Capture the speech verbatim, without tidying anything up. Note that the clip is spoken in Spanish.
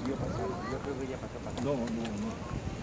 vio pasar. Yo creo que ella pasó pasando. No, no, no.